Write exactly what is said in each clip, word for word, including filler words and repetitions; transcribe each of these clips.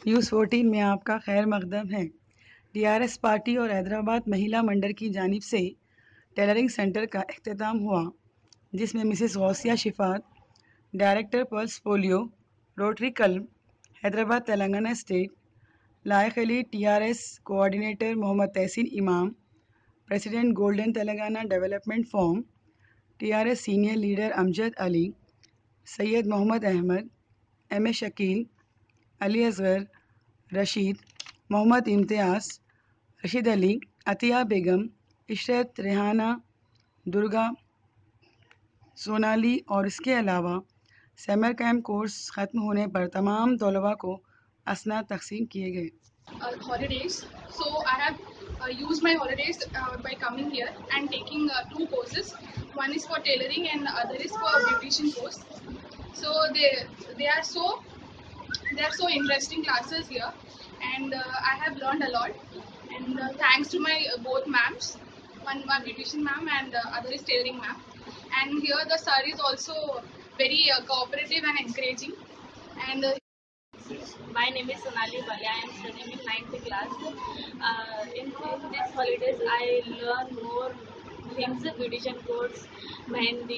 News fourteen में आपका खैर मकदम है। टीआरएस पार्टी और हैदराबाद महिला मंडल की जानिब से टेलरिंग सेंटर का इख्तिताम हुआ, जिसमें Mrs ghousiya shafath, director pulse polio, Rotary Club, Hyderabad Telangana state, Layak Ali TRS coordinator Mohammed tahseen imam, president golden Telangana development forum, TRS senior leader amjad Ali, Syed Mohd Ahmed, M A Shakeel, Ali Asghar Rashid, Mohammed Imtiaz, Rashid Ali, atiya Begum, ishrath, Rehana Durga, Sonali और इसके अलावा समर कैंप कोर्स ख़त्म होने पर तमाम तलबा को असनाद तकसीम किए गए। Uh, holidays. So I have uh, used my holidays uh, by coming here and taking uh, two courses. One is for tailoring and other is for beautician course. So they they are so they are so interesting classes here, and uh, I have learned a lot. And uh, thanks to my uh, both ma'ams, one one beautician ma'am and uh, other is tailoring ma'am. And here the sir is also very uh, cooperative and encouraging. And uh, My name is Sonali Bali. I am studying in ninth class. Uh, in, in these holidays, I learn more things, beautician course, mehendi.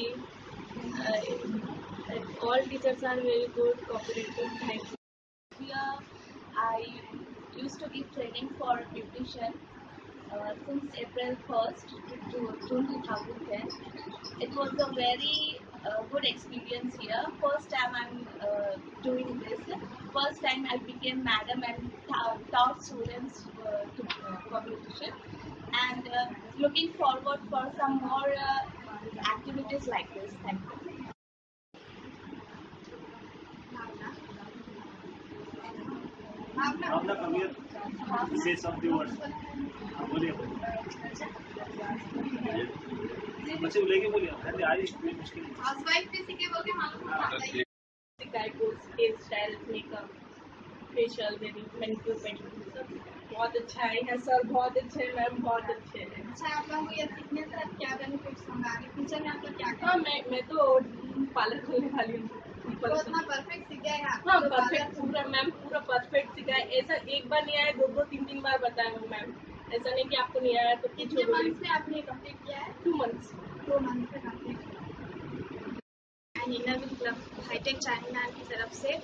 Uh, all teachers are very good, cooperative. Thank you. Here, I used to give training for beautician uh, since April first to, to June two thousand ten. It was a very uh, good experience here. First time I'm uh, doing this. First time I became madam and ta- taught students uh, to uh, competition. And uh, looking forward for some more uh, activities like this. Thank you. Bhavna, come here. Say some few words. बोलिए बच्चे लेके बोलिए अरे आज कोई मुश्किल नहीं housewife किसी के बोल के मालूम नहीं आता है। गाय course hair style makeup facial manicure pedicure सब बहुत अच्छा है यहाँ सर बहुत अच्छे हैं मैम बहुत अच्छे हैं। अच्छा आप लोगों को ये सीखने से आप क्या बेनिफिट्स होंगे आगे फ्यूचर में आपका क्या क्या? हाँ मैं मैं तो पार्लर खोलने वाली हूँ। तो इतना परफेक्ट सीख गए हैं हाँ परफेक्ट पूरा मैम पूरा परफेक्ट सिखाया। ऐसा एक बार नहीं आया दो दो तीन तीन बार बताया वो मैम। ऐसा नहीं कि आपको नहीं आया तो कितने मंथ्स में आपने कंप्लीट किया है? टू मंथ्स टू मंथ्स में complete. And inner club hitech चाइना की तरफ से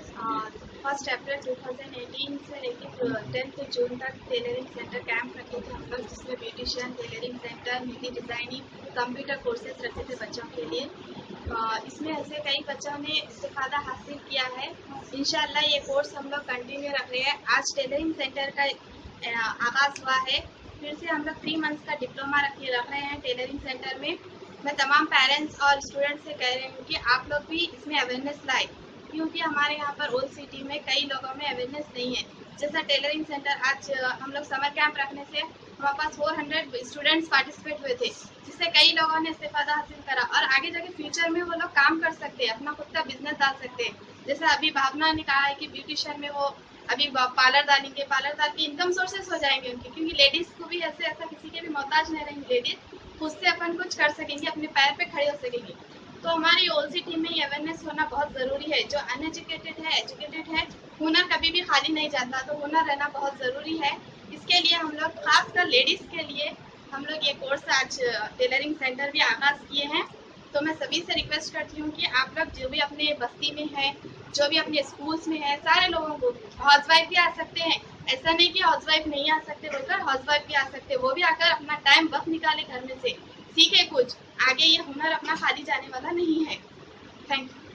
first April two thousand eighteen से लेकर टेंथ जून तक टेलरिंग सेंटर कैंप रखे थे हम लोग, जिसमें beautician, tailoring centre, mehndi designing, computer courses रखे थे बच्चों के लिए। इसमें ऐसे कई बच्चों ने इस्तेफादा हासिल किया है। इंशाल्लाह ये कोर्स हम लोग कंटिन्यू रख रहे हैं। आज टेलरिंग सेंटर का आगाज़ हुआ है, फिर से हम लोग थ्री मंथ्स का डिप्लोमा रखे रख रहे हैं टेलरिंग सेंटर में। मैं तमाम पेरेंट्स और स्टूडेंट्स से कह रही हूँ कि आप लोग भी इसमें अवेयरनेस लाए, क्योंकि हमारे यहाँ पर ओल्ड सिटी में कई लोगों में अवेयरनेस नहीं है। जैसा टेलरिंग सेंटर आज हम लोग समर कैंप रखने से हमारे पास चार सौ स्टूडेंट्स पार्टिसिपेट हुए थे, जिससे कई लोगों ने इस्तेफादा हासिल करा और आगे जाके फ्यूचर में वो लोग काम कर सकते हैं, अपना खुद का बिजनेस डाल सकते हैं। जैसे अभी भावना ने कहा है कि ब्यूटिशियन में वो अभी पार्लर डालेंगे, पार्लर डाल के इनकम सोर्सेस हो जाएंगे उनके, क्योंकि लेडीज़ को भी ऐसे ऐसा किसी के भी मोहताज नहीं रहेंगी। लेडीज़ खुद से अपन कुछ कर सकेंगी, अपने पैर पे खड़े हो सकेंगी। तो हमारी ओल्ड सिटी में ये अवेयरनेस होना बहुत ज़रूरी है। जो अनएजुकेटेड है, एजुकेटेड है, हुनर कभी भी खाली नहीं जाता, तो हुनर रहना बहुत ज़रूरी है। इसके लिए हम लोग खासकर लेडीज़ के लिए हम लोग ये कोर्स आज टेलरिंग सेंटर भी आगाज़ किए हैं। तो मैं सभी से रिक्वेस्ट करती हूँ कि आप लोग जो भी अपने बस्ती में हैं, जो भी अपने स्कूल्स में हैं, सारे लोगों को, हाउसवाइफ भी आ सकते हैं, ऐसा नहीं कि हाउसवाइफ नहीं आ सकते बोलकर, हाउसवाइफ भी आ सकते हैं। वो भी आकर अपना टाइम वक्त निकाले घर में से, सीखे कुछ, आगे ये हुनर अपना खाली जाने वाला नहीं है। Thank you.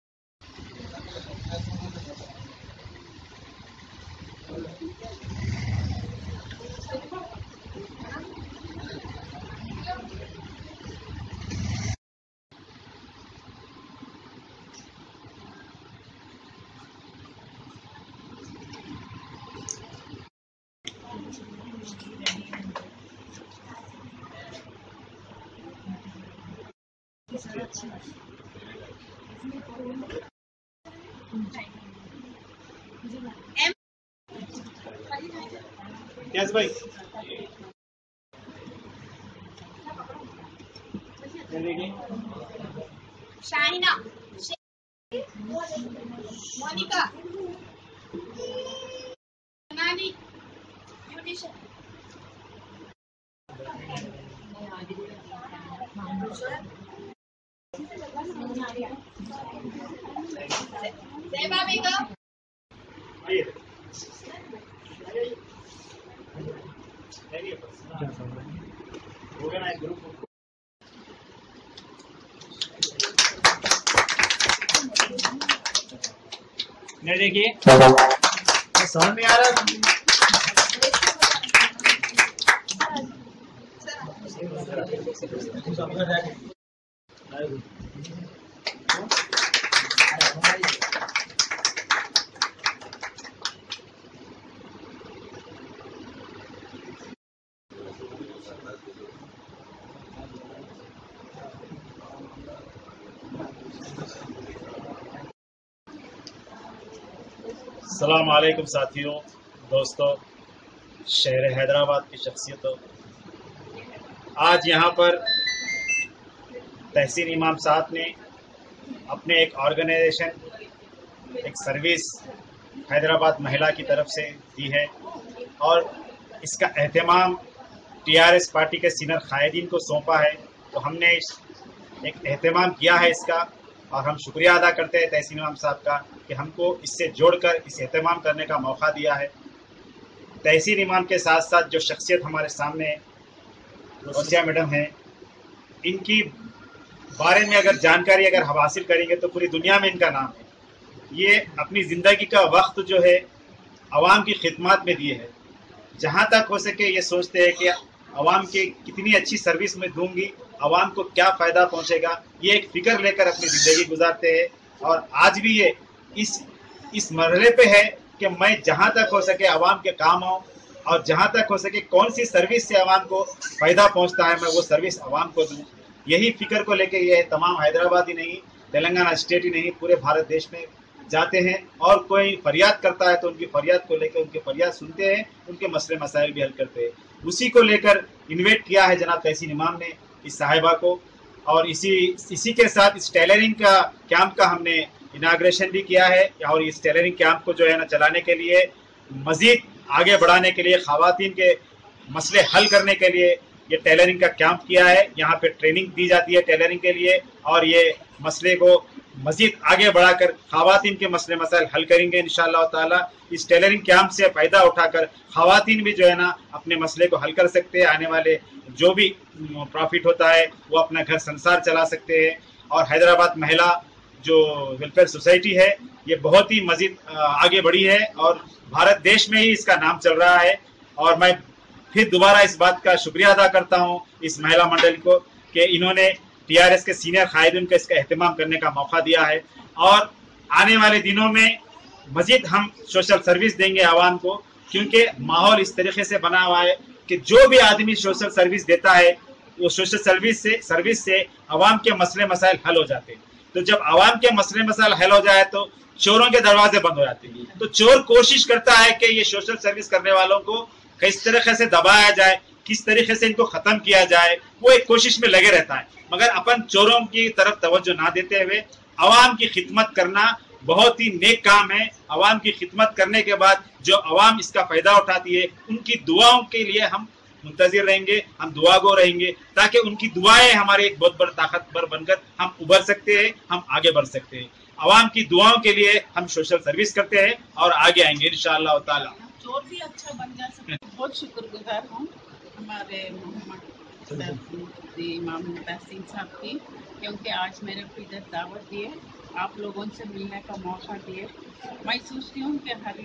यस भाई Shahina, Monika, Nani, beautician. Zeba Begum. नहीं देखिए समझ में आ रहा अस्सलाम वालेकुम साथियों, दोस्तों, शहर हैदराबाद की शख्सियतों, आज यहाँ पर तहसीन इमाम साहब ने अपने एक ऑर्गेनाइजेशन, एक सर्विस हैदराबाद महिला की तरफ से दी है और इसका एहतमाम टीआरएस पार्टी के सीनियर कायदीन को सौंपा है। तो हमने इस एक एहतमाम किया है इसका और हम शुक्रिया अदा करते हैं तहसीन इमाम साहब का कि हमको इससे जोड़कर इस एहतमाम करने का मौका दिया है। तहसीन इमाम के साथ साथ जो शख्सियत हमारे सामने ghousiya मैडम हैं, इनकी बारे में अगर जानकारी अगर हम हासिल करेंगे तो पूरी दुनिया में इनका नाम है। ये अपनी ज़िंदगी का वक्त जो है आवाम की खिदमत में दिए है। जहाँ तक हो सके ये सोचते हैं कि आवाम की कितनी अच्छी सर्विस में दूंगी, आवाम को क्या फ़ायदा पहुँचेगा, ये एक फ़िक्र लेकर अपनी ज़िंदगी गुजारते हैं। और आज भी ये इस इस मरहले पे है कि मैं जहाँ तक हो सके आवाम के काम आऊँ और जहाँ तक हो सके कौन सी सर्विस से आवाम को फ़ायदा पहुँचता है, मैं वो सर्विस आवाम को दूँ। यही फ़िक्र को लेके ये तमाम हैदराबाद ही नहीं, तेलंगाना स्टेट ही नहीं, पूरे भारत देश में जाते हैं और कोई फरियाद करता है तो उनकी फरियाद को लेकर उनकी फरियाद सुनते हैं, उनके मसले मसाइल भी हल करते हैं। उसी को लेकर इन्वाइट किया है जनाब तहसीन इमाम ने इस साहिबा को, और इसी इसी के साथ इस टेलरिंग का कैंप का हमने इनाग्रेशन भी किया है। और इस टेलरिंग कैंप को जो है ना चलाने के लिए, मज़ीद आगे बढ़ाने के लिए, ख़वातीन के मसले हल करने के लिए ये टेलरिंग का कैंप किया है। यहाँ पे ट्रेनिंग दी जाती है टेलरिंग के लिए और ये मसले को मज़ीद आगे बढ़ाकर ख़वातीन के मसले मसाइल हल करेंगे इंशाअल्लाह ताला। इस टेलरिंग कैंप से फ़ायदा उठाकर ख़वातीन भी जो है ना अपने मसले को हल कर सकते हैं। आने वाले जो भी प्रॉफिट होता है वो अपना घर संसार चला सकते हैं। और हैदराबाद महिला जो वेलफेयर सोसाइटी है ये बहुत ही मज़ीद आगे बढ़ी है और भारत देश में ही इसका नाम चल रहा है। और मैं फिर दोबारा इस बात का शुक्रिया अदा करता हूँ इस महिला मंडल को कि इन्होंने टीआरएस के सीनियर कायदीन को इसका एहतमाम करने का मौका दिया है। और आने वाले दिनों में मज़ीद हम सोशल सर्विस देंगे आवाम को, क्योंकि माहौल इस तरीके से बना हुआ है कि जो भी आदमी सोशल सर्विस देता है वो सोशल सर्विस से सर्विस से आवाम के मसले मसाइल हल हो जाते हैं। तो जब आवाम के मसले मसाइल हल हो जाए तो चोरों के दरवाजे बंद हो जाते हैं। तो चोर कोशिश करता है कि ये सोशल सर्विस करने वालों को किस तरीके से दबाया जाए, किस तरीके से इनको ख़त्म किया जाए, वो एक कोशिश में लगे रहता है। मगर अपन चोरों की तरफ तवज्जो ना देते हुए आवाम की खिदमत करना बहुत ही नेक काम है। आवाम की खिदमत करने के बाद जो आवाम इसका फ़ायदा उठाती है उनकी दुआओं के लिए हम मुंतज़िर रहेंगे, हम दुआ गो रहेंगे, ताकि उनकी दुआएं हमारे एक बहुत बड़ा ताकतवर बनकर हम उभर सकते हैं, हम आगे बढ़ सकते हैं। आवाम की दुआओं के लिए हम सोशल सर्विस करते हैं और आगे आएंगे इंशाअल्लाह ताला। चोर भी अच्छा बन जा सकते। बहुत शुक्रगुजार हूँ हमारे मोहम्मद इमाम तहसीन साहब की, क्योंकि आज मेरे को इधर दावत दिए, आप लोगों से मिलने का मौका दिए। मैं सोचती हूँ कि हर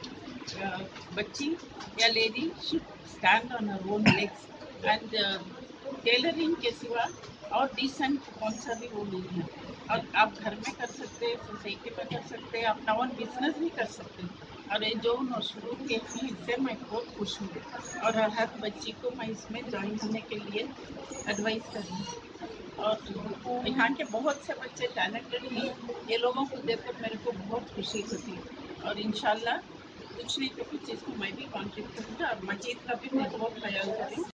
बच्ची या lady should stand on her own legs and tailoring के सिवा और डिसेंट कौन सा भी वो नहीं है। और आप घर में कर सकते हैं, सोसाइटी में कर सकते हैं, अपना ओन बिजनेस भी कर सकते हैं। और ये जो शुरू के हैं इससे मैं बहुत खुश हूँ और हर बच्ची को मैं इसमें ज्वाइन होने के लिए एडवाइस करूँ। और यहाँ के बहुत से बच्चे टैलेंटेड हैं, ये लोगों को देखकर मेरे को बहुत खुशी होती है। और इंशाल्लाह कुछ नहीं तो कुछ इसको मैं भी कॉन्ट्रीब्यूट करूँगा और मजीद का भी मैं बहुत ख्याल करूँ।